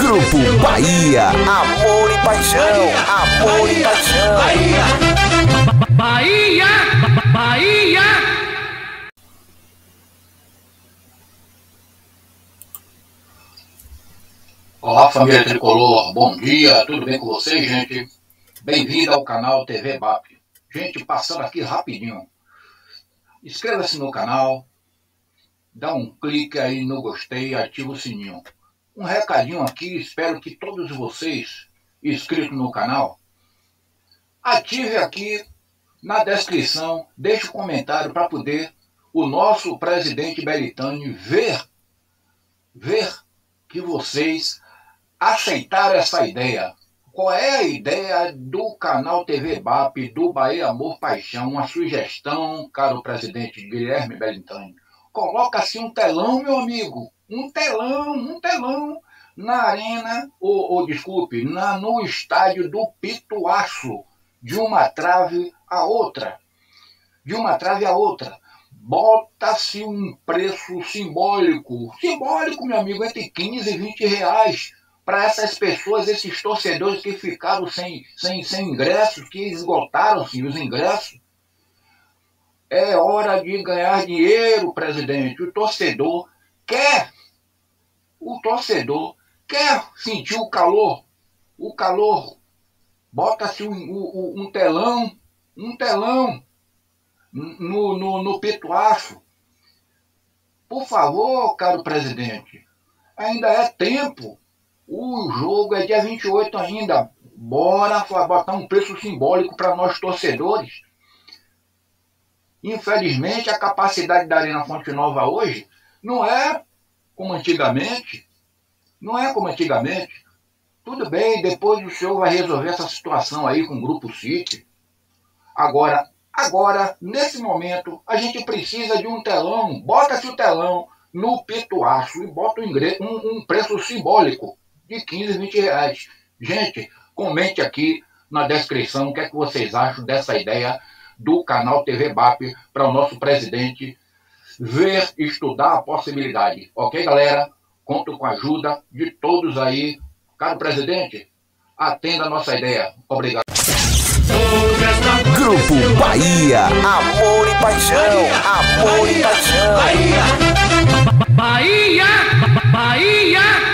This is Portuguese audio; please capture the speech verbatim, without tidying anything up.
Grupo Bahia, amor e paixão, amor e paixão. Bahia, Bahia, Bahia. Olá, família Tricolor, bom dia, tudo bem com vocês, gente? Bem-vindo ao canal T V B A P. Gente, passando aqui rapidinho. Inscreva-se no canal, dá um clique aí no gostei, ativa o sininho. Um recadinho aqui, espero que todos vocês inscritos no canal, ative aqui na descrição, deixe um comentário para poder o nosso presidente Belitani ver, ver que vocês aceitaram essa ideia. Qual é a ideia do canal T V B A P, do Bahia Amor Paixão? Uma sugestão, caro presidente Guilherme Belitani. Coloca-se um telão, meu amigo, um telão, um telão na arena, ou, ou desculpe, na, no estádio do Pituaço, de uma trave a outra, de uma trave a outra. Bota-se um preço simbólico, simbólico, meu amigo, entre quinze e vinte reais, para essas pessoas, esses torcedores que ficaram sem, sem, sem ingressos, que esgotaram-se os ingressos. É hora de ganhar dinheiro, presidente. O torcedor quer, o torcedor quer sentir o calor, o calor. Bota-se um, um, um telão, um telão no, no, no Pituaço. Por favor, caro presidente, ainda é tempo. O jogo é dia vinte e oito ainda. Bora botar um preço simbólico para nós torcedores. Infelizmente, a capacidade da Arena Fonte Nova hoje não é como antigamente. Não é como antigamente. Tudo bem, depois o senhor vai resolver essa situação aí com o Grupo City. Agora, agora, nesse momento, a gente precisa de um telão. Bota-se o telão no Pituaço e bota um, ingresso, um, um preço simbólico de quinze, vinte reais. Gente, comente aqui na descrição o que é que vocês acham dessa ideia do canal T V B A P para o nosso presidente ver e estudar a possibilidade. Ok, galera? Conto com a ajuda de todos aí. Caro presidente, atenda a nossa ideia. Obrigado. Grupo Bahia, amor e paixão, amor e paixão. Bahia, Bahia, Bahia.